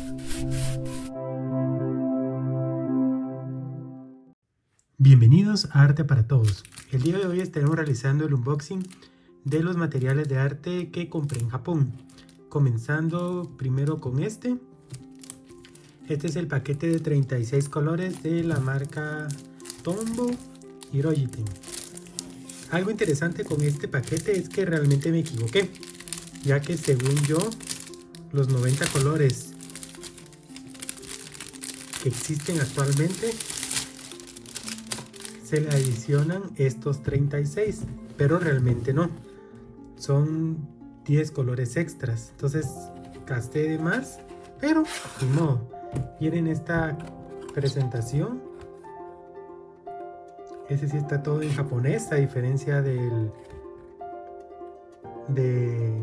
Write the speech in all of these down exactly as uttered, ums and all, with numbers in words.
Bienvenidos a Arte para Todos. El día de hoy estaremos realizando el unboxing de los materiales de arte que compré en Japón. Comenzando primero con este. Este es el paquete de treinta y seis colores de la marca Tombow Hirojiten. Algo interesante con este paquete es que realmente me equivoqué, ya que según yo los noventa colores que existen actualmente se le adicionan estos treinta y seis, pero realmente no, son diez colores extras, entonces gasté de más, pero ni modo. Viene en esta presentación. Ese sí está todo en japonés, a diferencia del de,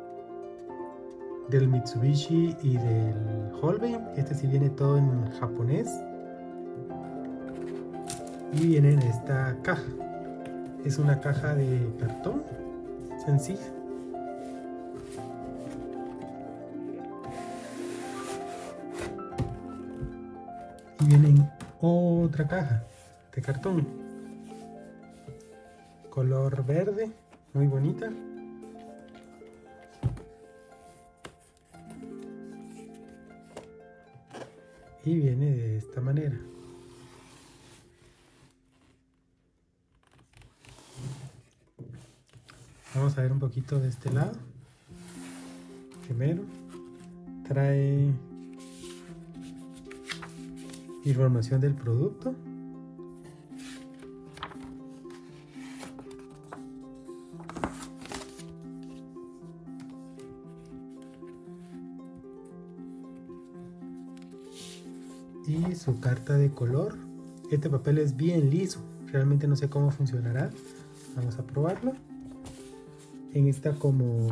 del Mitsubishi y del Holbein. Este sí viene todo en japonés. Y viene en esta caja. Es una caja de cartón sencilla. Y viene en otra caja de cartón. Color verde, muy bonita. Y viene de esta manera. Vamos a ver un poquito de este lado. Primero, trae información del producto. Y su carta de color. Este papel es bien liso, realmente no sé cómo funcionará. Vamos a probarlo. En esta como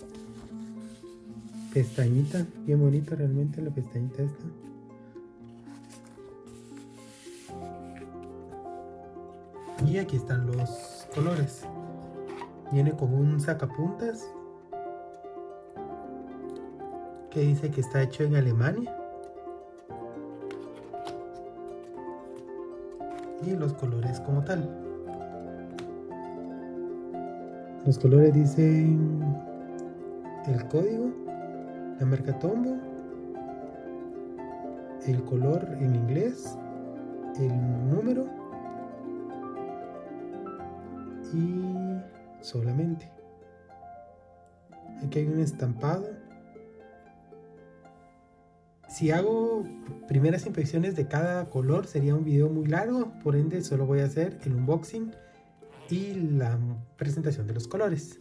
pestañita, bien bonita realmente la pestañita esta. Y aquí están los colores. Viene con un sacapuntas que dice que está hecho en Alemania. Y los colores como tal. Los colores dicen el código, la marca Tombow, el color en inglés, el número y solamente. Aquí hay un estampado. Si hago primeras impresiones de cada color sería un video muy largo, por ende solo voy a hacer el unboxing y la presentación de los colores.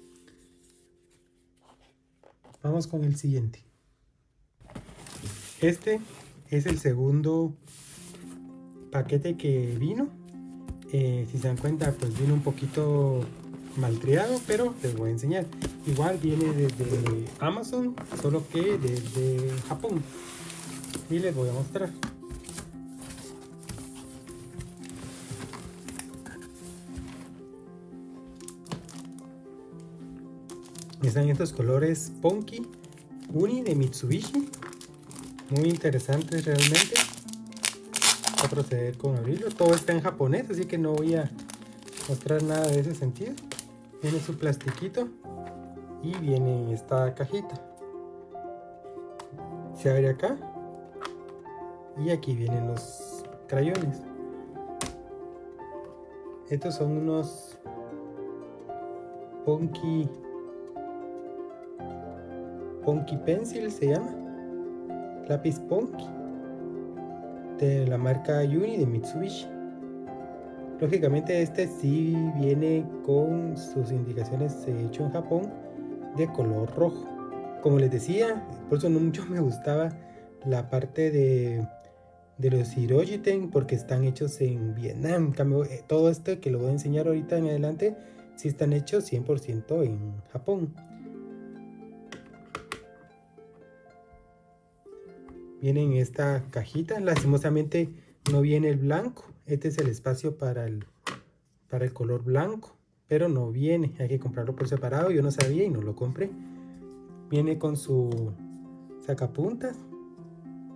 Vamos con el siguiente. Este es el segundo paquete que vino. Eh, si se dan cuenta, pues vino un poquito malcriado, pero les voy a enseñar. Igual viene desde Amazon, solo que desde Japón. Y les voy a mostrar. Están estos colores Punky Uni de Mitsubishi, muy interesantes realmente. Voy a proceder con abrirlo. Todo está en japonés, así que no voy a mostrar nada de ese sentido. Viene su plastiquito y viene en esta cajita. Se abre acá y aquí vienen los crayones. Estos son unos Punky Punky Pencil, se llama lápiz Punky de la marca Uni de Mitsubishi. Lógicamente este sí viene con sus indicaciones hecho en Japón de color rojo. Como les decía, por eso no mucho me gustaba la parte de, de los Hirojiten, porque están hechos en Vietnam. En cambio, todo esto que lo voy a enseñar ahorita en adelante sí están hechos cien por ciento en Japón. Viene en esta cajita. Lastimosamente no viene el blanco. Este es el espacio para el, para el color blanco, pero no viene. Hay que comprarlo por separado. Yo no sabía y no lo compré. Viene con su sacapuntas.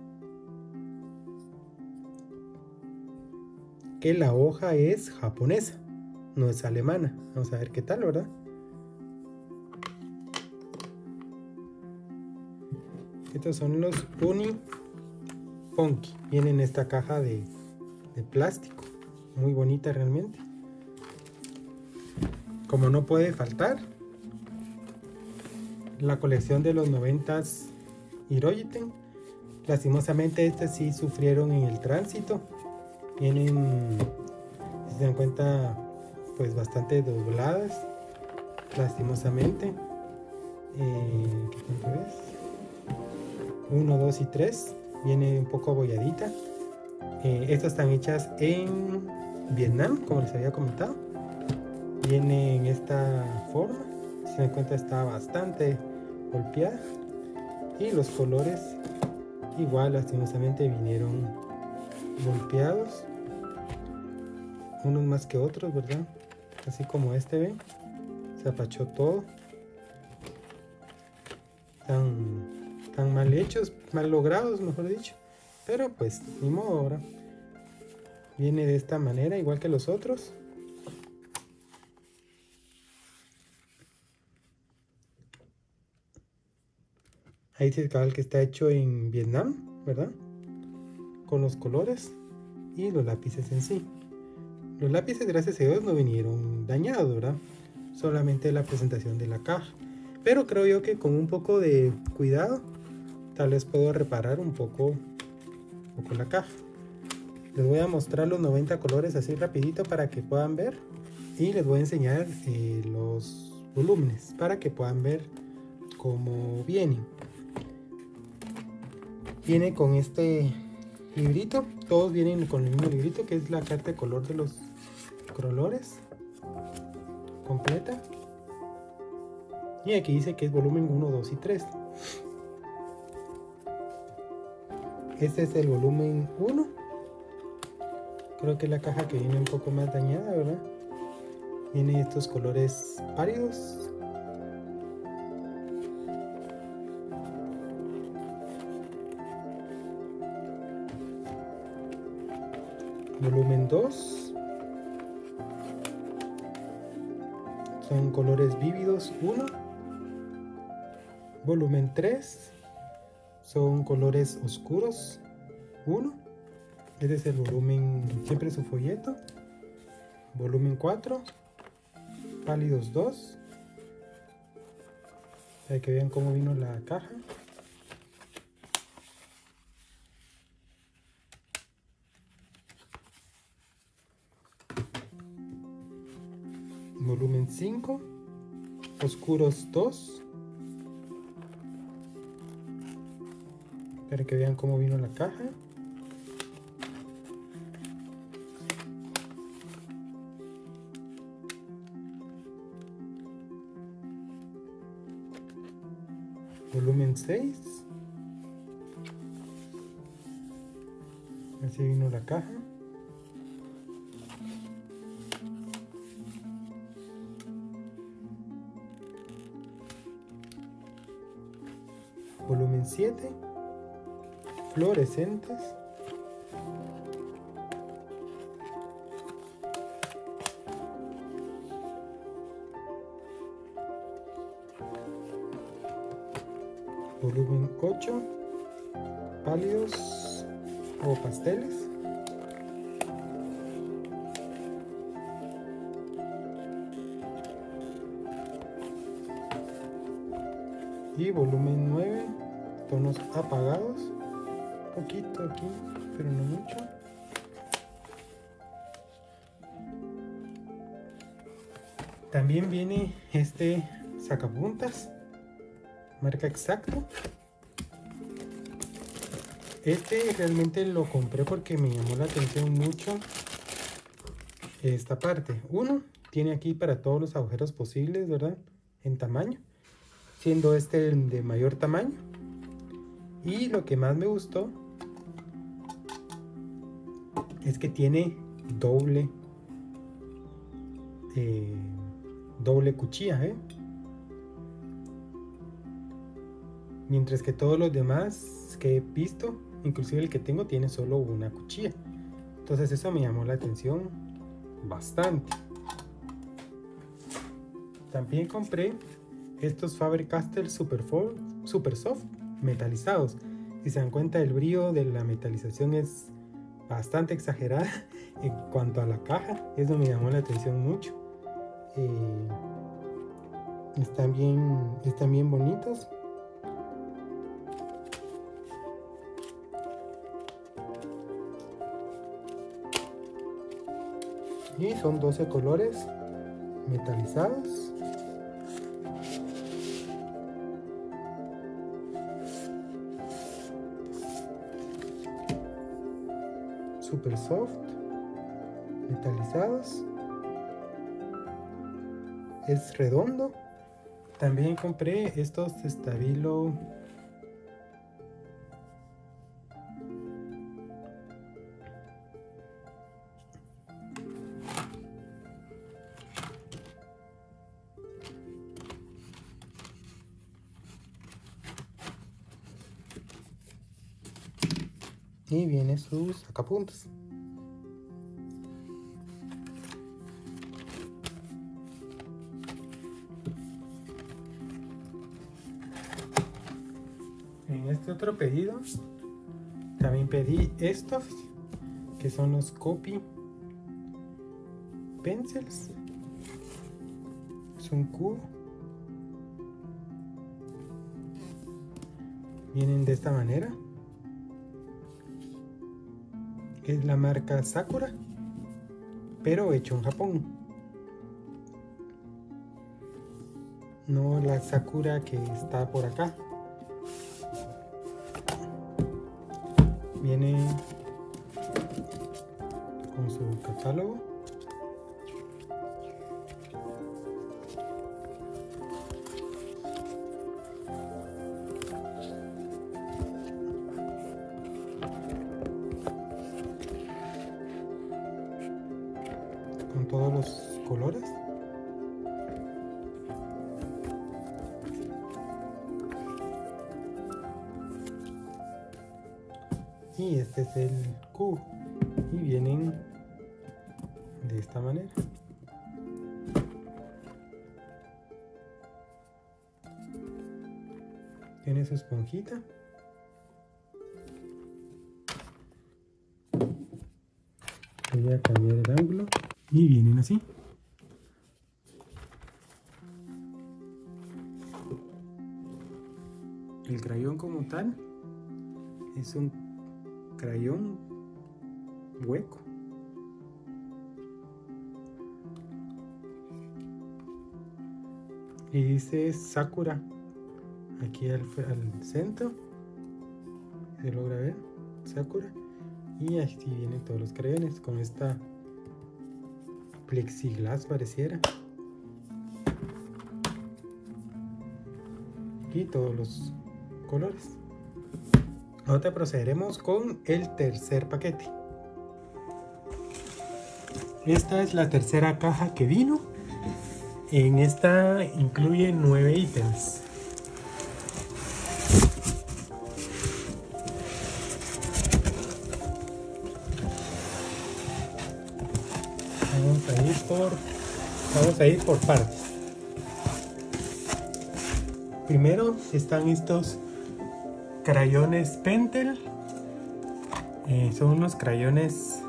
que la hoja es japonesa, no es alemana. Vamos a ver qué tal, ¿verdad? Estos son los Uni Punky. Vienen en esta caja de, de plástico, muy bonita realmente. Como no puede faltar, la colección de los noventas Hiroyiten. Lastimosamente estas sí sufrieron en el tránsito. Vienen, si se dan cuenta, pues bastante dobladas, lastimosamente. Eh, ¿Qué punto es? uno, dos y tres. Viene un poco abolladita. Eh, estas están hechas en Vietnam, como les había comentado. Viene en esta forma. Si se dan cuenta, está bastante golpeada. Y los colores, igual, lastimosamente vinieron golpeados. Unos más que otros, ¿verdad? Así como este, ven. Se apachó todo. Están tan mal hechos, mal logrados, mejor dicho. Pero pues, ni modo ahora. Viene de esta manera, igual que los otros. Ahí dice el cabal que está hecho en Vietnam, ¿verdad? Con los colores y los lápices en sí. Los lápices, gracias a Dios, no vinieron dañados, ¿verdad? Solamente la presentación de la caja. Pero creo yo que con un poco de cuidado, tal vez puedo reparar un poco, un poco la caja. Les voy a mostrar los noventa colores así rapidito para que puedan ver. Y les voy a enseñar eh, los volúmenes para que puedan ver cómo vienen. Viene con este librito, todos vienen con el mismo librito, que es la carta de color de los colores completa. Y aquí dice que es volumen uno, dos y tres. Este es el volumen uno. Creo que es la caja que viene un poco más dañada, ¿verdad? Viene estos colores pálidos. Volumen dos. Son colores vívidos uno. Volumen tres. Son colores oscuros uno. Este es el volumen, siempre su folleto. Volumen cuatro. Pálidos dos. Para que vean cómo vino la caja. Volumen cinco. Oscuros dos. Para que vean cómo vino la caja. Volumen seis. Así vino la caja. Volumen siete. Fluorescentes. Volumen ocho. Pálidos o pasteles. Y volumen nueve. Tonos apagados. Un poquito aquí, pero no mucho. También viene este sacapuntas, marca Exacto. Este realmente lo compré porque me llamó la atención mucho esta parte. Uno, tiene aquí para todos los agujeros posibles, ¿verdad? En tamaño, siendo este el de mayor tamaño. Y lo que más me gustó es que tiene doble eh, doble cuchilla, ¿eh? Mientras que todos los demás que he visto, inclusive el que tengo, tiene solo una cuchilla. Entonces eso me llamó la atención bastante. También compré estos Faber-Castell Super, Super Soft metalizados. Si se dan cuenta, el brillo de la metalización es bastante exagerada en cuanto a la caja. Eso me llamó la atención mucho. Eh, están bien, están bien bonitos. Y son doce colores metalizados. Super soft, metalizados. Es redondo. También compré estos Stabilo y viene sus sacapuntas. En este otro pedido también pedí estos que son los Copy Pencils. Es un cubo. Vienen de esta manera. Es la marca Sakura, pero hecho en Japón. No la Sakura que está por acá. Viene con su catálogo. Con todos los colores. Y este es el cubo. Y vienen de esta manera. Tiene su esponjita. Voy a cambiar el ángulo. Y vienen así. El crayón como tal es un crayón hueco. Y dice Sakura aquí al, al centro. Se logra ver Sakura. Y así vienen todos los crayones con esta plexiglas pareciera. Y todos los colores. Ahora procederemos con el tercer paquete. Esta es la tercera caja que vino. En esta incluye nueve ítems. Vamos a ir por, vamos a ir por partes. Primero están estos crayones Pentel. Eh, son unos crayones,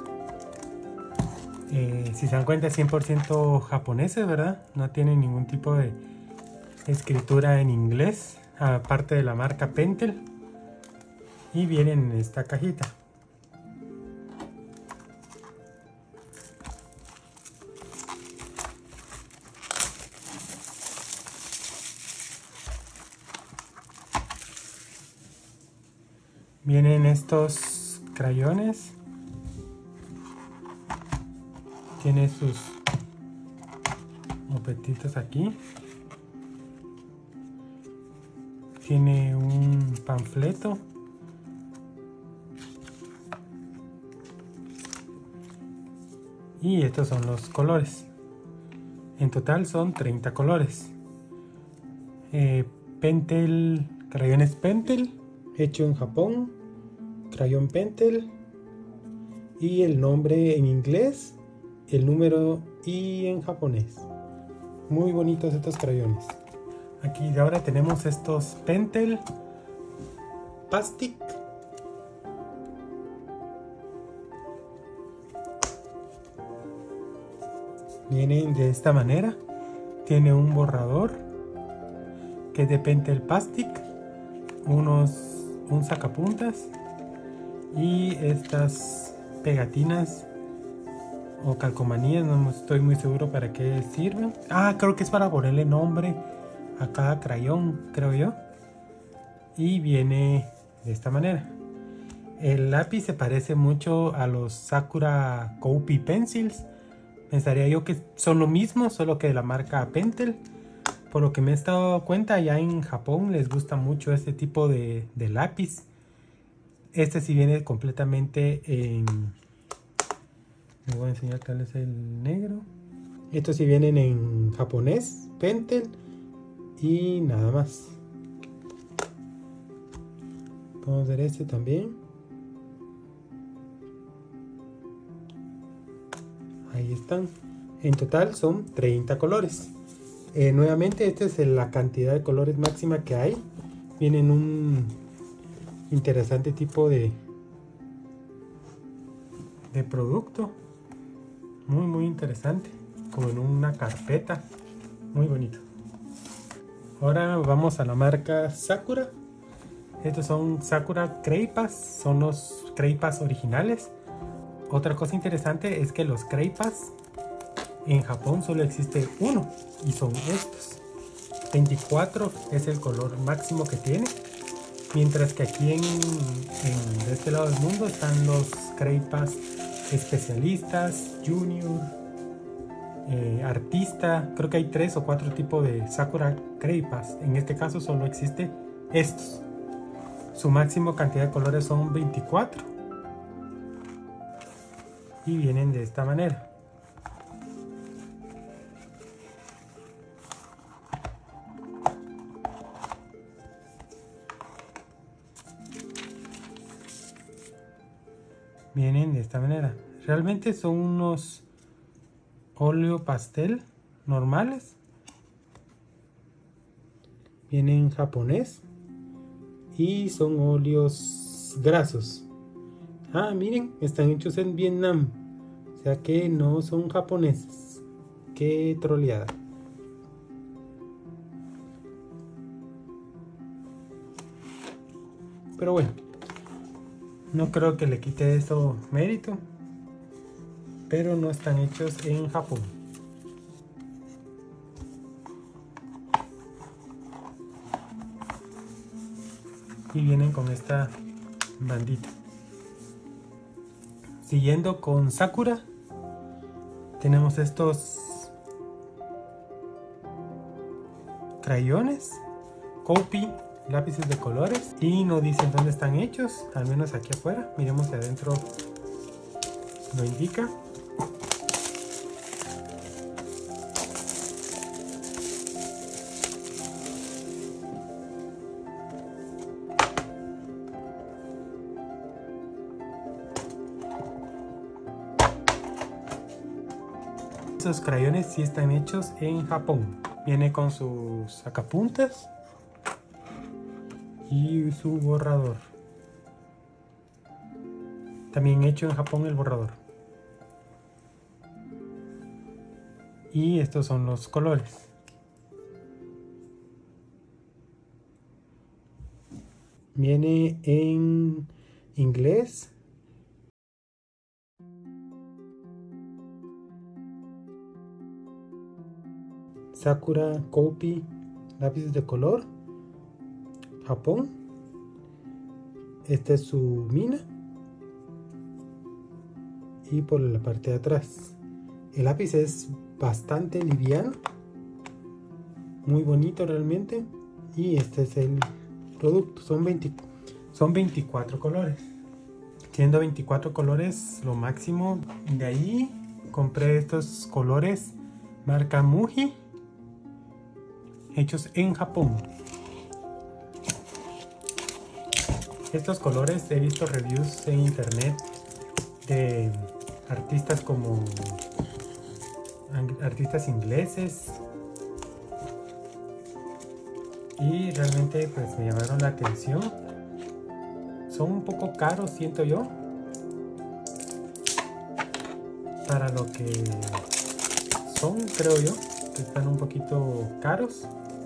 eh, si se dan cuenta, cien por ciento japoneses, ¿verdad? No tienen ningún tipo de escritura en inglés, aparte de la marca Pentel. Y vienen en esta cajita. Vienen estos crayones. Tiene sus mopetitos aquí. Tiene un panfleto. Y estos son los colores. En total son treinta colores. Eh, Pentel, crayones Pentel, hecho en Japón. Crayón Pentel. y el nombre en inglés, el número y en japonés. Muy bonitos estos crayones. Aquí ahora tenemos estos Pentel Pastic. Vienen de esta manera. Tiene un borrador que es de Pentel Pastic, unos un sacapuntas y estas pegatinas o calcomanías, no estoy muy seguro para qué sirven. Ah, creo que es para ponerle nombre a cada crayón, creo yo. Y viene de esta manera. El lápiz se parece mucho a los Sakura Kopi Pencils. Pensaría yo que son lo mismo, solo que de la marca Pentel. Por lo que me he dado cuenta, ya en Japón les gusta mucho este tipo de, de lápiz. Este sí viene completamente en... Les voy a enseñar cuál es el negro. Estos sí vienen en japonés, Pentel y nada más. Vamos a ver este también. Ahí están. En total son treinta colores. Eh, nuevamente, esta es la cantidad de colores máxima que hay. Viene en un interesante tipo de, de producto. Muy muy interesante. Como en una carpeta. Muy bonito. Ahora vamos a la marca Sakura. Estos son Sakura Kreipas. Son los Kreipas originales. Otra cosa interesante es que los Kreipas en Japón solo existe uno y son estos. veinticuatro es el color máximo que tiene, mientras que aquí en, en de este lado del mundo están los Kreipas especialistas, junior, eh, artista. Creo que hay tres o cuatro tipos de Sakura Kreipas. En este caso solo existe estos. Su máximo cantidad de colores son veinticuatro y vienen de esta manera. Vienen de esta manera. Realmente son unos óleo pastel normales. Vienen en japonés y son óleos grasos. Ah, miren, están hechos en Vietnam, o sea que no son japoneses. Qué troleada. Pero bueno, no creo que le quite eso mérito, pero no están hechos en Japón. Y vienen con esta bandita. Siguiendo con Sakura, tenemos estos crayones Kopi, lápices de colores, y no dicen dónde están hechos, al menos aquí afuera. Miremos si adentro lo indica. Esos crayones sí están hechos en Japón. Viene con sus sacapuntas y su borrador. También hecho en Japón el borrador. Y estos son los colores. Viene en inglés. Sakura Kopi, lápices de color, Japón. Esta es su mina. Y por la parte de atrás, el lápiz es bastante liviano, muy bonito realmente. Y este es el producto. Son, veinte, son veinticuatro colores, siendo veinticuatro colores lo máximo. De ahí compré estos colores marca Muji, hechos en Japón. Estos colores he visto reviews en internet de artistas como artistas ingleses, y realmente pues me llamaron la atención. Son un poco caros, siento yo, para lo que son, creo yo que están un poquito caros.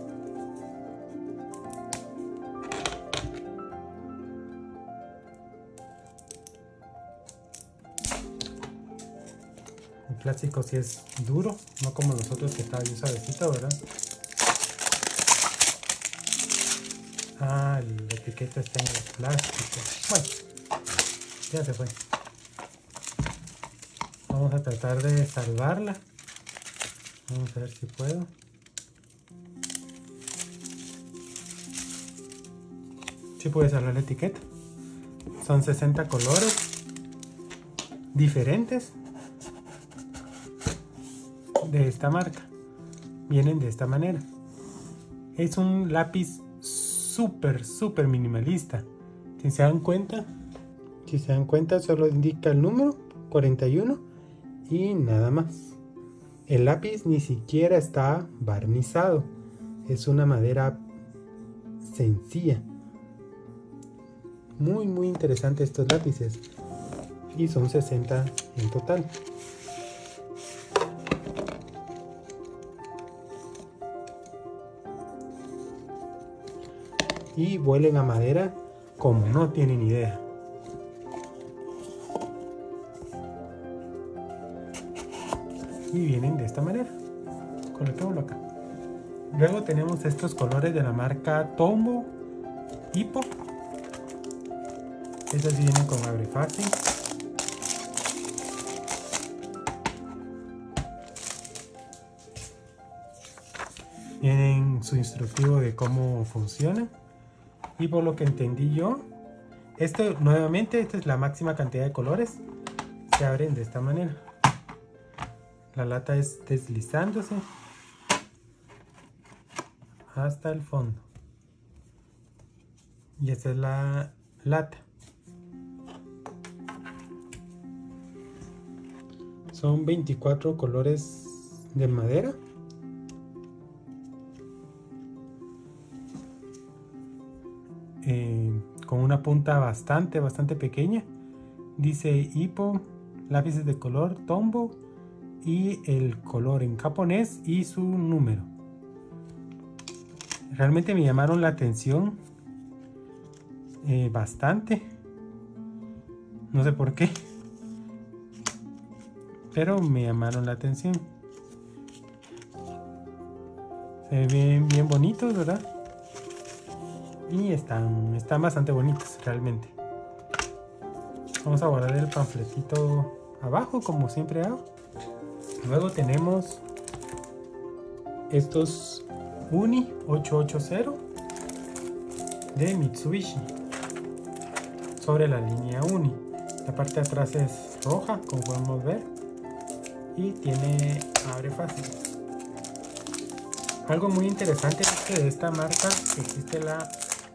El plástico sí es duro, no como los otros que estaba bien suavecito, ¿verdad? Ah, la etiqueta está en el plástico. Bueno, ya se fue. Vamos a tratar de salvarla. Vamos a ver si puedo. Sí pude salvar la etiqueta. Son sesenta colores diferentes de esta marca. Vienen de esta manera. Es un lápiz súper, súper minimalista. Si se dan cuenta, si se dan cuenta, solo indica el número cuarenta y uno y nada más. El lápiz ni siquiera está barnizado. Es una madera sencilla. Muy, muy interesante estos lápices. Y son sesenta en total. Y huelen a madera como no tienen idea. Y vienen de esta manera. Coloquémoslo acá. Luego tenemos estos colores de la marca Tombow Hippo. Estos vienen con abre fácil. Vienen su instructivo de cómo funciona. Y por lo que entendí yo, esto nuevamente, esta es la máxima cantidad de colores. Se abren de esta manera. La lata es deslizándose hasta el fondo. Y esta es la lata. Son veinticuatro colores de madera. Eh, con una punta bastante, bastante pequeña. Dice Hippo, lápices de color Tombow y el color en japonés y su número. Realmente me llamaron la atención eh, bastante. No sé por qué, pero me llamaron la atención. Se ven bien, bien bonitos, ¿verdad? Y están, están bastante bonitos realmente. Vamos a guardar el panfletito abajo como siempre hago. Luego tenemos estos Uni ochocientos ochenta de Mitsubishi sobre la línea Uni. La parte de atrás es roja, como podemos ver, y tiene abre fácil. Algo muy interesante es que de esta marca existe la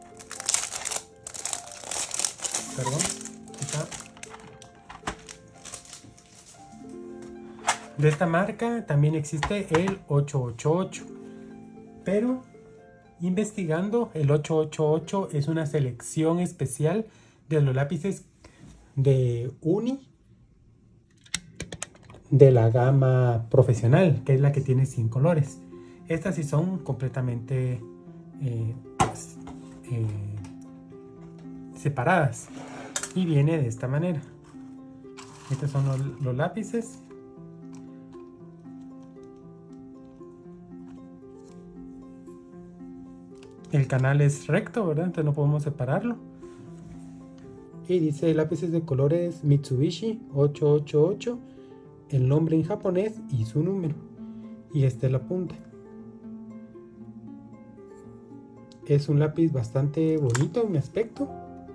perdón está. De esta marca también existe el ochocientos ochenta y ocho, pero investigando, el ochocientos ochenta y ocho es una selección especial de los lápices de Uni de la gama profesional, que es la que tiene cien colores. Estas sí son completamente eh, pues, eh, separadas y viene de esta manera. Estos son los, los lápices. El canal es recto, ¿verdad? Entonces no podemos separarlo. Y dice lápices de colores Mitsubishi ochocientos ochenta y ocho, el nombre en japonés y su número. Y esta es la punta. Es un lápiz bastante bonito en mi aspecto.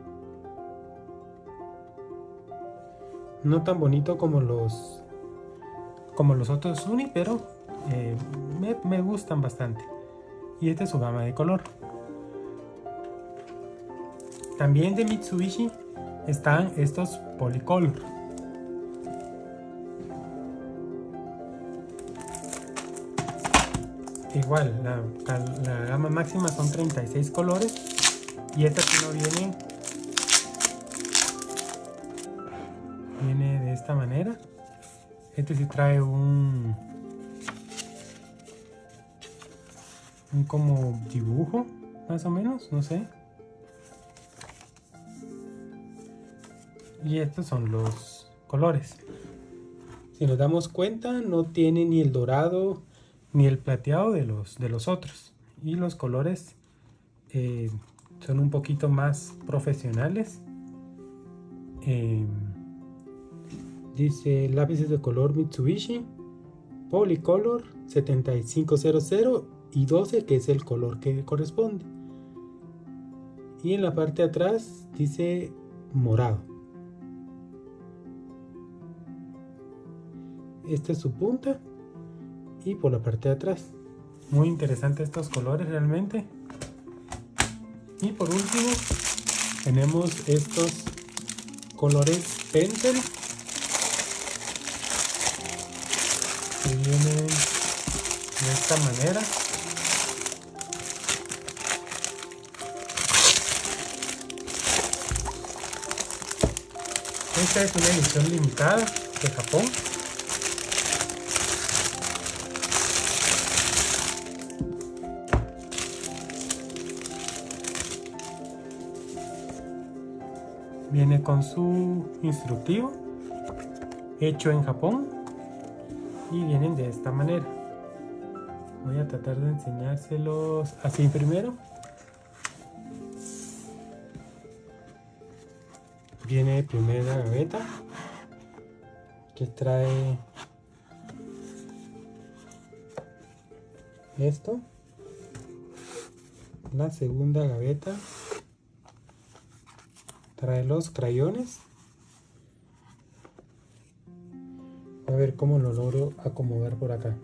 No tan bonito como los como los otros Uni, pero eh, me, me gustan bastante. Y esta es su gama de color. También de Mitsubishi están estos Polycolor. igual, la, la gama máxima son treinta y seis colores. Y esta sí no viene. Viene de esta manera. Este sí trae un. Un como dibujo, más o menos, no sé. Y estos son los colores. Si nos damos cuenta, no tiene ni el dorado ni el plateado de los, de los otros. Y los colores eh, son un poquito más profesionales. Eh, dice lápices de color Mitsubishi, Polycolor setenta y cinco cero cero y doce, que es el color que corresponde. Y en la parte de atrás dice morado. Esta es su punta y por la parte de atrás. Muy interesante estos colores realmente. Y por último tenemos estos colores Pentel que vienen de esta manera. Esta es una edición limitada de Japón. Viene con su instructivo, hecho en Japón, y vienen de esta manera. Voy a tratar de enseñárselos así primero. Viene primera gaveta, que trae esto. La segunda gaveta trae los crayones. A ver cómo lo logro acomodar por acá.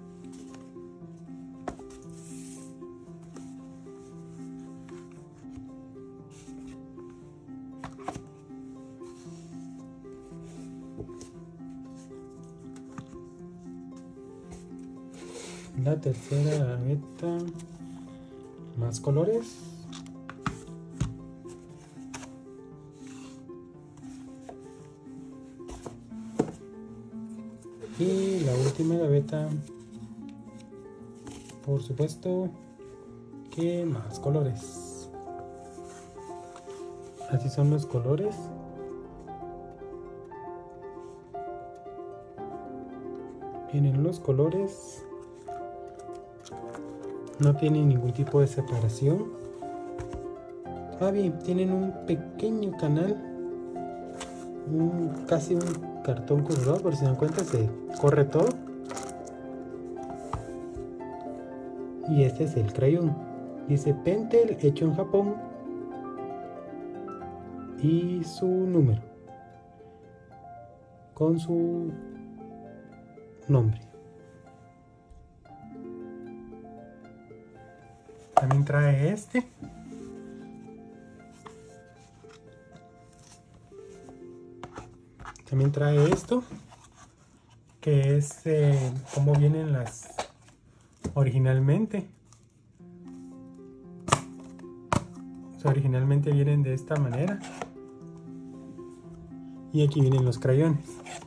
La tercera gaveta, más colores. Y la última gaveta, por supuesto, que más colores. Así son los colores. Vienen los colores. No tienen ningún tipo de separación. Ah, bien, tienen un pequeño canal. Un, casi un cartón colorado, por si se dan cuenta, se corre todo. Y este es el crayón. Dice Pentel, hecho en Japón. Y su número. Con su nombre. También trae este. También trae esto, que es eh, como vienen las originalmente. O sea, originalmente vienen de esta manera. Y aquí vienen los crayones.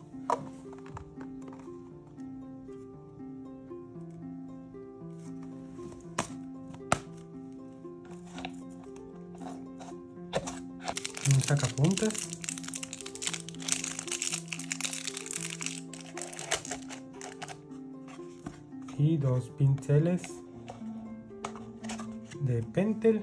Un sacapuntas. Y dos pinceles de Pentel.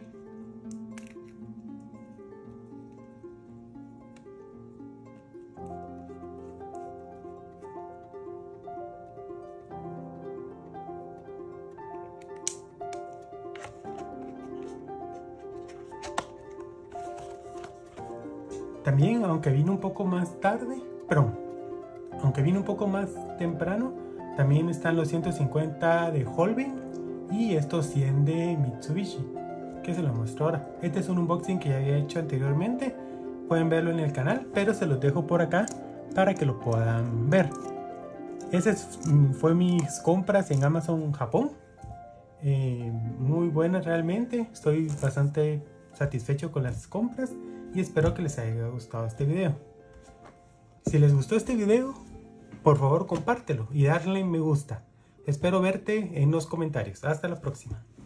También, aunque vino un poco más tarde, pero aunque vino un poco más temprano, también están los ciento cincuenta de Holbein y estos cien de Mitsubishi, que se los muestro ahora. Este es un unboxing que ya había hecho anteriormente, pueden verlo en el canal, pero se los dejo por acá para que lo puedan ver. Esas fue mis compras en Amazon Japón. eh, muy buenas realmente. Estoy bastante satisfecho con las compras y espero que les haya gustado este video. Si les gustó este video, por favor compártelo y darle me gusta. Espero verte en los comentarios. Hasta la próxima.